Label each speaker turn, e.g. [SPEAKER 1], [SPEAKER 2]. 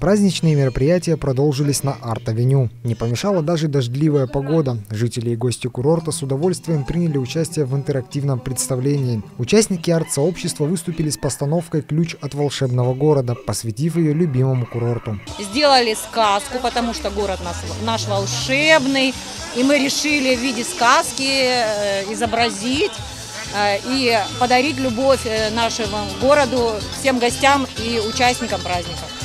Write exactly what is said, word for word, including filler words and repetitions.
[SPEAKER 1] Праздничные мероприятия продолжились на Арт-авеню. Не помешала даже дождливая погода. Жители и гости курорта с удовольствием приняли участие в интерактивном представлении. Участники арт-сообщества выступили с постановкой «Ключ от волшебного города», посвятив ее любимому курорту.
[SPEAKER 2] Сделали сказку, потому что город наш, наш волшебный, и мы решили в виде сказки изобразить и подарить любовь нашему городу всем гостям и участникам праздника.